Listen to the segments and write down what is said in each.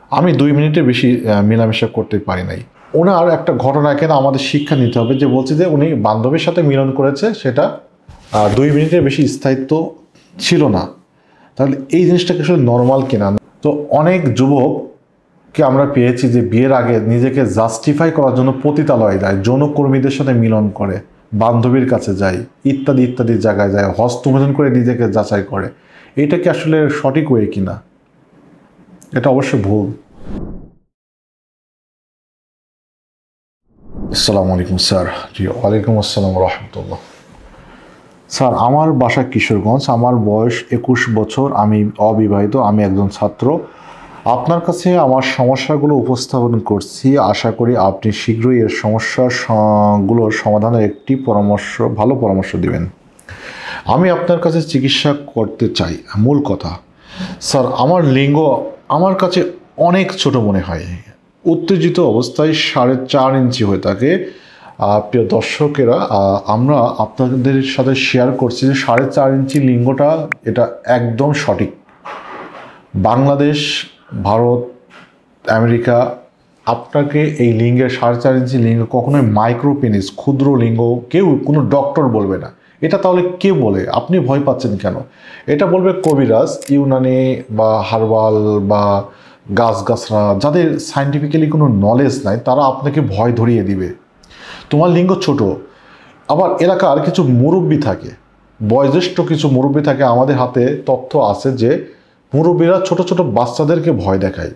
আমি 2 মিনিটের বেশি মেলামেশা করতে পারি নাই। ওনার একটা ঘটনা কেন আমাদের শিক্ষা নিতে হবে, যে বলছে যে উনি বান্ধবীর সাথে মিলন করেছে, সেটা 2 মিনিটের বেশি স্থায়িত্ব ছিল না। তাহলে এই জিনিসটাকে আসলে নর্মাল কিনা? তো অনেক যুবককে আমরা পেয়েছি যে বিয়ের আগে নিজেকে জাস্টিফাই করার জন্য পতিতালয়ে যায়, যৌনকর্মীদের সাথে মিলন করে, বান্ধবীর কাছে যায়, ইত্যাদি ইত্যাদি জায়গায় যায়, হস্তমোচন করে নিজেকে যাচাই করে। এটা কি আসলে সঠিক ওয়ে কিনা? এটা অবশ্যই ভুল। আসসালামু আলাইকুম স্যার। জি, ওয়ালাইকুম আসসালাম রহমতুল্লাহ। স্যার, আমার বাসা কিশোরগঞ্জ, আমার বয়স 21 বছর, আমি অবিবাহিত, আমি একজন ছাত্র। আপনার কাছে আমার সমস্যাগুলো উপস্থাপন করছি, আশা করি আপনি শীঘ্রই এর সমস্যাগুলোর সমাধানের একটি ভালো পরামর্শ দিবেন। আমি আপনার কাছে চিকিৎসা করতে চাই। মূল কথা স্যার, আমার লিঙ্গ আমার কাছে অনেক ছোট মনে হয়। উত্তেজিত অবস্থায় 4.5 ইঞ্চি হয়ে থাকে। প্রিয় দর্শকেরা, আমরা আপনাদের সাথে শেয়ার করছি যে 4.5 ইঞ্চি লিঙ্গটা এটা একদম সঠিক। বাংলাদেশ, ভারত, আমেরিকা আপনাকে এই লিঙ্গের 4.5 ইঞ্চি লিঙ্গ কখনোই মাইক্রোপেনিস, ক্ষুদ্র লিঙ্গ কোনো ডক্টর বলবে না। এটা তাহলে কে বলে? আপনি ভয় পাচ্ছেন কেন? এটা বলবে কবিরাজ, ইউনানি বা হার্বাল বা গাছগাছরা, যাদের সায়েন্টিফিক্যালি কোনো নলেজ নাই, তারা আপনাকে ভয় ধরিয়ে দিবে তোমার লিঙ্গ ছোট। আবার এলাকার কিছু মুরব্বি থাকে, বয়োজ্যেষ্ঠ কিছু মুরব্বি থাকে, আমাদের হাতে তথ্য আছে যে মুরব্বীরা ছোট ছোট বাচ্চাদেরকে ভয় দেখায়,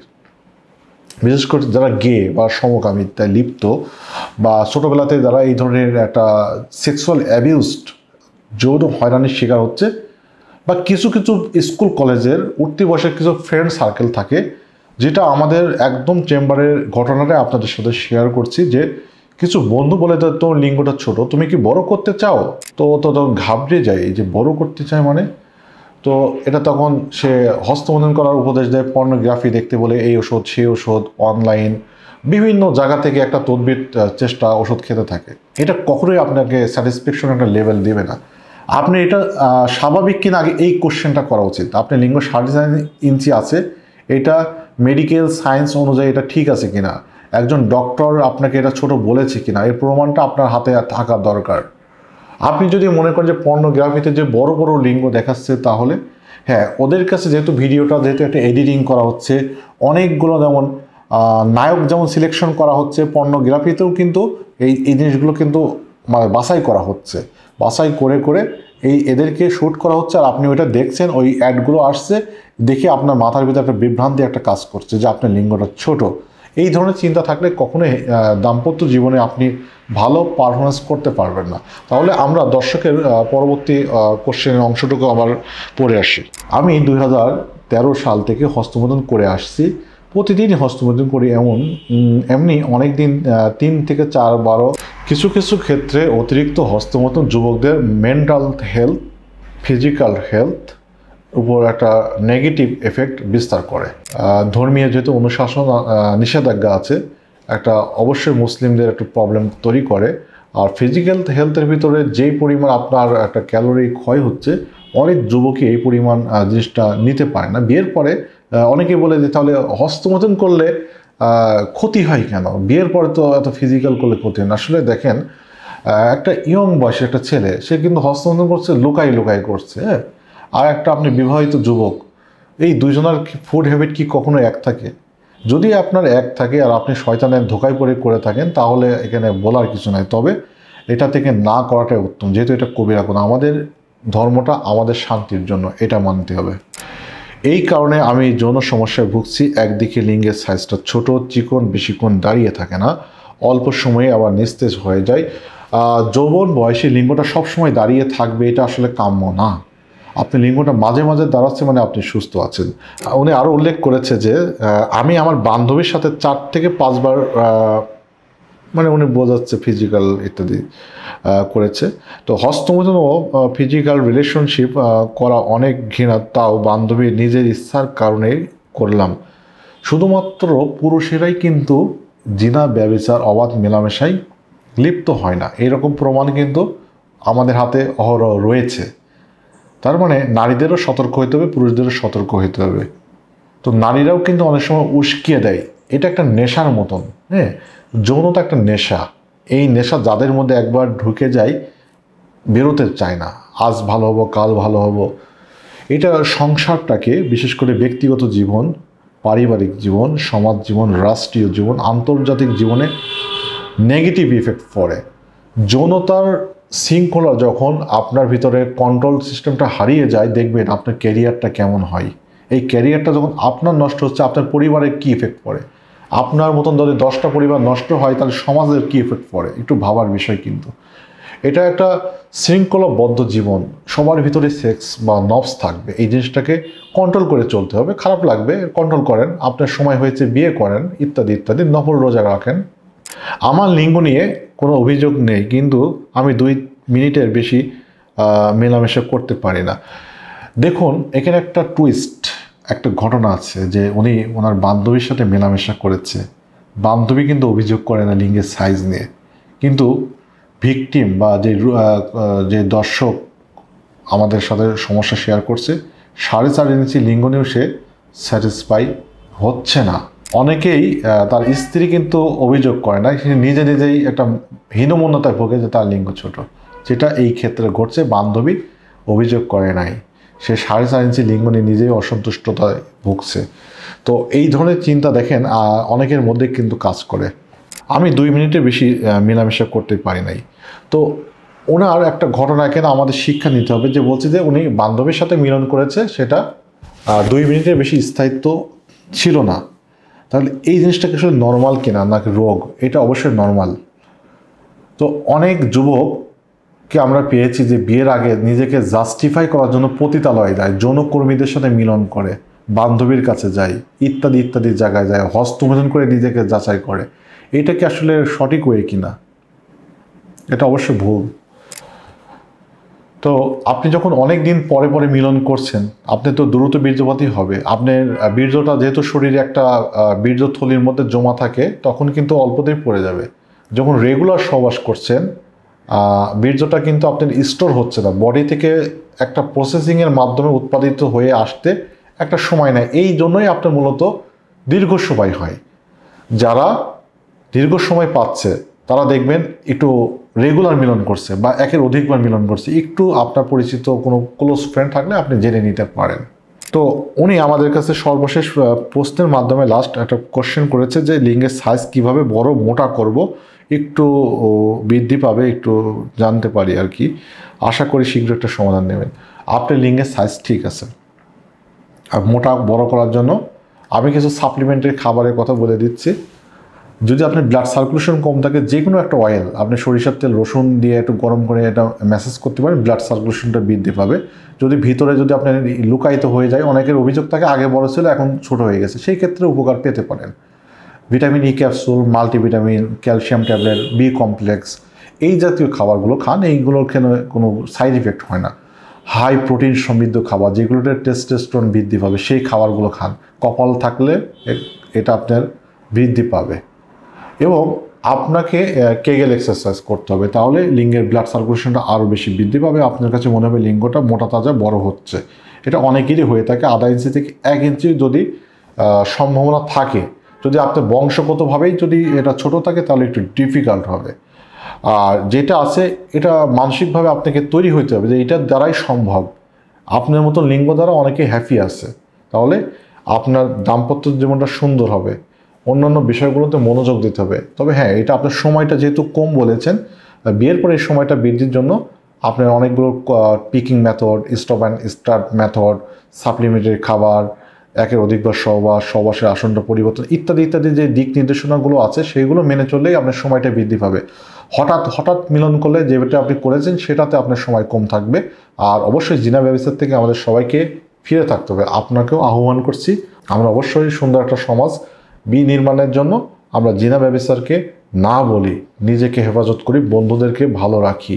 বিশেষ করে যারা গে বা সমকামিতায় লিপ্ত বা ছোটোবেলাতে যারা এই ধরনের একটা সেক্সুয়াল অ্যাবিউজড, যৌন হয়রানির শিকার হচ্ছে, বা কিছু কিছু স্কুল কলেজের উঠতি বয়সের কিছু ফ্রেন্ড সার্কেল থাকে, যেটা আমাদের একদম চেম্বারের ঘটনাটা আপনাদের সাথে শেয়ার করছি। যে কিছু বন্ধু বলে দেয়, তোর লিঙ্গটা ছোট, তুমি কি বড় করতে চাও? তো ঘাবড়ে যায়, যে বড় করতে চায় মানে। তো এটা তখন সে হস্তমোচন করার উপদেশ দেয়, পর্নোগ্রাফি দেখতে বলে, এই ওষুধ সেই ওষুধ, অনলাইন বিভিন্ন জায়গা থেকে একটা তদবির চেষ্টা, ওষুধ খেতে থাকে। এটা কখনোই আপনাকে স্যাটিসফ্যাকশন একটা লেভেল দেবে না। আপনি এটা স্বাভাবিক কিনা আগে এই কোশ্চেনটা করা উচিত। আপনি লিঙ্গ 4.5 ইঞ্চি আছে, এটা মেডিকেল সায়েন্স অনুযায়ী এটা ঠিক আছে কিনা, একজন ডক্টর আপনাকে এটা ছোট বলেছে কিনা, এর প্রমাণটা আপনার হাতে থাকা দরকার। আপনি যদি মনে করেন যে পর্নোগ্রাফিতে যে বড় বড় লিঙ্গ দেখাচ্ছে, তাহলে হ্যাঁ, ওদের কাছে যেহেতু ভিডিওটা যেহেতু একটা এডিটিং করা হচ্ছে, অনেকগুলো যেমন নায়ক যেমন সিলেকশন করা হচ্ছে, পর্নোগ্রাফিতেও কিন্তু এই জিনিসগুলো কিন্তু বাছাই করা হচ্ছে, বাছাই করে করে এদেরকে শ্যুট করা হচ্ছে। আর আপনি ওইটা দেখছেন, ওই অ্যাডগুলো আসছে দেখে আপনার মাথার ভিতরে একটা বিভ্রান্তি একটা কাজ করছে যে আপনার লিঙ্গটা ছোট। এই ধরনের চিন্তা থাকলে কখনোই দাম্পত্য জীবনে আপনি ভালো পারফরমেন্স করতে পারবেন না। তাহলে আমরা দর্শকের পরবর্তী কোশ্চেনের অংশটুকু আবার পড়ে আসি। আমি 2013 সাল থেকে হস্তমোচন করে আসছি, প্রতিদিনই হস্তমোচন করি। এমনি অনেক দিন 3 থেকে 4 বারও। কিছু কিছু ক্ষেত্রে অতিরিক্ত হস্তমোচন যুবকদের মেন্টাল হেলথ, ফিজিক্যাল হেলথ উপর একটা নেগেটিভ এফেক্ট বিস্তার করে। ধর্মীয় যেহেতু অনুশাসন, নিষেধাজ্ঞা আছে, একটা অবশ্যই মুসলিমদের একটু প্রবলেম তৈরি করে। আর ফিজিক্যাল হেলথের ভিতরে যেই পরিমাণ আপনার একটা ক্যালোরি ক্ষয় হচ্ছে, অনেক যুবকই এই পরিমাণ জিনিসটা নিতে পারে না। বিয়ের পরে অনেকে বলে যে তাহলে হস্তমোচন করলে ক্ষতি হয় কেন, বিয়ের পরে তো এত ফিজিক্যাল করলে ক্ষতি হয় না। আসলে দেখেন, একটা ইয়ং বয়সের একটা ছেলে, সে কিন্তু হস্তমোচন করছে লুকাই করছে, হ্যাঁ। আর একটা আপনি বিবাহিত যুবক, এই দুইজনের ফুড হ্যাবিট কি কখনো এক থাকে? যদি আপনার এক থাকে আর আপনি শয়তানের ধোকায় পড়ে করে থাকেন, তাহলে এখানে বলার কিছু নাই। তবে এটা থেকে না করাটাই উত্তম, যেহেতু এটা কবিরা গুনাহ। আমাদের ধর্মটা আমাদের শান্তির জন্য, এটা মানতে হবে। এই কারণে আমি যৌন সমস্যায় ভুগছি। একদিকে লিঙ্গের সাইজটা ছোট, চিকন, বেশিক্ষণ দাঁড়িয়ে থাকে না, অল্প সময়ে আবার নিস্তেজ হয়ে যায়। যৌবন বয়সী লিঙ্গটা সবসময় দাঁড়িয়ে থাকবে, এটা আসলে কাম্য না। আপনি লিঙ্গটা মাঝে মাঝে দাঁড়াচ্ছে মানে আপনি সুস্থ আছেন। উনি আরও উল্লেখ করেছে যে আমি আমার বান্ধবীর সাথে 4 থেকে 5 বার, মানে উনি বোঝাচ্ছে ফিজিক্যাল ইত্যাদি করেছে। তো হস্তমোচন ও ফিজিক্যাল রিলেশনশিপ করা অনেক ঘৃণা, তাও বান্ধবী নিজের ইচ্ছার কারণেই করলাম। শুধুমাত্র পুরুষেরাই কিন্তু জিনা, ব্যভিচার, অবাধ মেলামেশায় লিপ্ত হয় না, এরকম প্রমাণ কিন্তু আমাদের হাতে অহরহ রয়েছে। তার মানে নারীদেরও সতর্ক হতে হবে, পুরুষদেরও সতর্ক হতে হবে। তো নারীরাও কিন্তু অনেক সময় উস্কিয়ে দেয়, এটা একটা নেশার মতন। হ্যাঁ, যৌনতা একটা নেশা। এই নেশা যাদের মধ্যে একবার ঢুকে যায় বেরোতে চায় না, আজ ভালো হবো কাল ভালো হবো। এটা সংসারটাকে, বিশেষ করে ব্যক্তিগত জীবন, পারিবারিক জীবন, সমাজ জীবন, রাষ্ট্রীয় জীবন, আন্তর্জাতিক জীবনে নেগেটিভ ইফেক্ট পড়ে। যৌনতার শৃঙ্খলা যখন আপনার ভিতরে কন্ট্রোল সিস্টেমটা হারিয়ে যায়, দেখবেন আপনার ক্যারিয়ারটা কেমন হয়। এই ক্যারিয়ারটা যখন আপনার নষ্ট হচ্ছে, আপনার পরিবারে কী ইফেক্ট পড়ে। আপনার মতন যদি 10টা পরিবার নষ্ট হয়, তাহলে সমাজের কী ইফেক্ট পড়ে, একটু ভাবার বিষয়। কিন্তু এটা একটা শৃঙ্খলাবদ্ধ জীবন, সবার ভিতরে সেক্স বা নবস থাকবে, এই জিনিসটাকে কন্ট্রোল করে চলতে হবে। খারাপ লাগবে, কন্ট্রোল করেন, আপনার সময় হয়েছে বিয়ে করেন, ইত্যাদি ইত্যাদি, নফল রোজা রাখেন। আমার লিঙ্গ নিয়ে কোনো অভিযোগ নেই, কিন্তু আমি 2 মিনিটের বেশি মেলামেশা করতে পারি না। দেখুন, এখানে একটা টুইস্ট, একটা ঘটনা আছে যে উনি ওনার বান্ধবীর সাথে মেলামেশা করেছে। বান্ধবী কিন্তু অভিযোগ করে না লিঙ্গের সাইজ নিয়ে, কিন্তু ভিকটিম বা যে দর্শক আমাদের সাথে সমস্যা শেয়ার করছে, 4.5 ইঞ্চি লিঙ্গ নিয়েও সে স্যাটিসফাই হচ্ছে না। অনেকেই তার স্ত্রী কিন্তু অভিযোগ করে না, সে নিজে নিজেই একটা হীনমন্যতায় ভোগে যে তার লিঙ্গ ছোট, যেটা এই ক্ষেত্রে ঘটছে। বান্ধবী অভিযোগ করে নাই, সে 4.5 ইঞ্চি লিঙ্গ নিয়ে নিজেই অসন্তুষ্টতায় ভুগছে। তো এই ধরনের চিন্তা দেখেন অনেকের মধ্যে কিন্তু কাজ করে। আমি 2 মিনিটের বেশি মেলামেশা করতে পারি নাই। তো ওনার একটা ঘটনা এখানে আমাদের শিক্ষা নিতে হবে, যে বলছে যে উনি বান্ধবীর সাথে মিলন করেছে, সেটা 2 মিনিটের বেশি স্থায়িত্ব ছিল না। তাহলে এই জিনিসটাকে আসলে নর্মাল কিনা নাকি রোগ, এটা অবশ্যই নর্মাল। তো অনেক যুবককে আমরা পেয়েছি যে বিয়ের আগে নিজেকে জাস্টিফাই করার জন্য পতিতালয়ে যায়, যৌনকর্মীদের সাথে মিলন করে, বান্ধবীর কাছে যায়, ইত্যাদি ইত্যাদি জায়গায় যায়, হস্তমোচন করে নিজেকে যাচাই করে। এটা কি আসলে সঠিক ওয়ে কিনা? এটা অবশ্যই ভুল। তো আপনি যখন অনেক দিন পরে পরে মিলন করছেন, আপনি তো দ্রুত বীর্যপাতই হবে। আপনার বীর্যটা যেহেতু শরীরে একটা বীর্যথলির মধ্যে জমা থাকে, তখন কিন্তু অল্পতেই পড়ে যাবে। যখন রেগুলার সহবাস করছেন, বীর্যটা কিন্তু আপনার স্টোর হচ্ছে না, বডি থেকে একটা প্রসেসিংয়ের মাধ্যমে উৎপাদিত হয়ে আসতে একটা সময় নেয়। এই জন্যই আপনার মূলত দীর্ঘ সময় হয়। যারা দীর্ঘ সময় পাচ্ছে তারা দেখবেন একটু রেগুলার মিলন করছে বা একের অধিকবার মিলন করছে। একটু আপনার পরিচিত কোনো ক্লোজ ফ্রেন্ড থাকলে আপনি জেনে নিতে পারেন। তো উনি আমাদের কাছে সর্বশেষ প্রশ্নের মাধ্যমে লাস্ট একটা কোশ্চেন করেছে যে লিঙ্গের সাইজ কীভাবে বড় মোটা করব, একটু বৃদ্ধি পাবে, একটু জানতে পারি আর কি। আশা করি শীঘ্র একটা সমাধান নেবেন। আপনার লিঙ্গের সাইজ ঠিক আছে, আর মোটা বড় করার জন্য আমি কিছু সাপ্লিমেন্টারি খাবারের কথা বলে দিচ্ছি। যদি আপনার ব্লাড সার্কুলেশন কম থাকে, যে কোনো একটা অয়েল আপনি সরিষার তেল রসুন দিয়ে একটু গরম করে এটা ম্যাসেজ করতে পারেন, ব্লাড সার্কুলেশনটা বৃদ্ধি পাবে। যদি ভিতরে যদি আপনার লুকায়িত হয়ে যায়, অনেকের অভিযোগ থাকে আগে বড় ছিল এখন ছোট হয়ে গেছে, সেই ক্ষেত্রে উপকার পেতে পারেন। Vitamin E capsule, multivitamin, calcium tablet, B complex, এই জাতীয় খাবারগুলো খান। এইগুলোর কোনো সাইড ইফেক্ট হয় না। হাই প্রোটিন সমৃদ্ধ খাবার, যেগুলোতে টেস্টোস্টেরন বৃদ্ধি পাবে, সেই খাবারগুলো খান। কপাল থাকলে এটা আপনার বৃদ্ধি পাবে। এবং আপনাকে কেগেল এক্সারসাইজ করতে হবে, তাহলে লিঙ্গের ব্লাড সার্কুলেশনটা আরও বেশি বৃদ্ধি পাবে। আপনার কাছে মনে হবে লিঙ্গটা মোটা তাজা বড় হচ্ছে। এটা অনেকেরই হয়ে থাকে। 1/2 ইঞ্চি থেকে 1 ইঞ্চি যদি সম্ভাবনা থাকে, যদি আপনার বংশগতভাবেই যদি এটা ছোট থাকে, তাহলে একটু ডিফিকাল্ট হবে। আর যেটা আছে, এটা মানসিকভাবে আপনাকে তৈরি হইতে হবে যে এটার দ্বারাই সম্ভব। আপনার মতো লিঙ্গ দ্বারা অনেকে হ্যাপি আছে, তাহলে আপনার দাম্পত্য জীবনটা সুন্দর হবে। অন্যান্য বিষয়গুলোতে মনোযোগ দিতে হবে। তবে হ্যাঁ, এটা আপনার সময়টা যেহেতু কম বলেছেন, বিয়ের পরে এই সময়টা বৃদ্ধির জন্য আপনার অনেকগুলো picking method, stop and start method, supplementary খাবার, একের অধিকবার সহবাসের আসনটা পরিবর্তন, ইত্যাদি ইত্যাদি যে দিক নির্দেশনাগুলো আছে, সেইগুলো মেনে চললেই আপনার সময়টা বৃদ্ধি পাবে। হঠাৎ মিলন করলে যেটা আপনি করেছেন সেটাতে আপনার সময় কম থাকবে। আর অবশ্যই জিনা ব্যবস্থার থেকে আমাদের সবাইকে ফিরে থাকতে হবে। আপনাকেও আহ্বান করছি, আমরা অবশ্যই সুন্দর একটা সমাজ বিনির্মাণের জন্য আমরা জিনা ব্যবস্থাকে না বলি, নিজেকে হেফাজত করি, বন্ধুদেরকে ভালো রাখি,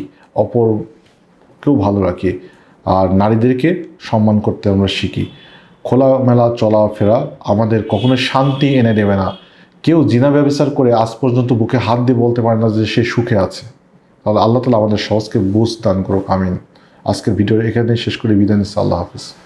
অপরকেও ভালো রাখি, আর নারীদেরকে সম্মান করতে আমরা শিখি। খোলামেলা চলাফেরা আমাদের কখনোই শান্তি এনে দেবে না। কেউ জিনা ব্যবচার করে আজ পর্যন্ত বুকে হাত দিয়ে বলতে পারে না যে সে সুখে আছে। তাহলে আল্লাহ তাআলা আমাদের সমাজকে বুঝ দান করুক, আমিন। আজকের ভিডিও এখানেই শেষ করে বিদায় নিচ্ছি। আল্লাহ হাফিজ।